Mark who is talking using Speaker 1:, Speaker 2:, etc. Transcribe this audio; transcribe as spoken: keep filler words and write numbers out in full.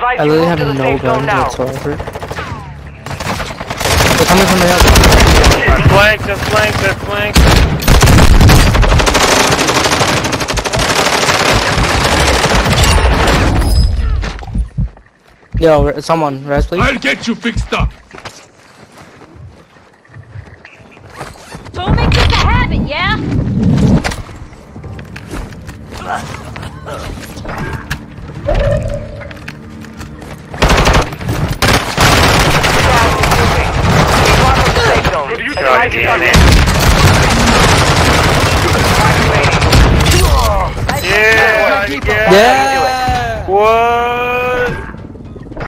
Speaker 1: advise
Speaker 2: I
Speaker 1: you
Speaker 2: literally
Speaker 1: move
Speaker 2: have
Speaker 1: to the
Speaker 2: no
Speaker 1: safe zone
Speaker 2: guns
Speaker 1: now.
Speaker 2: whatsoever. They're coming from the other.
Speaker 3: Just flank, just flank, just flank.
Speaker 2: Yo, someone, res please.
Speaker 4: I'll get you fixed up.
Speaker 5: Don't make this a habit, yeah?
Speaker 3: Yeah, yeah.
Speaker 2: Yeah.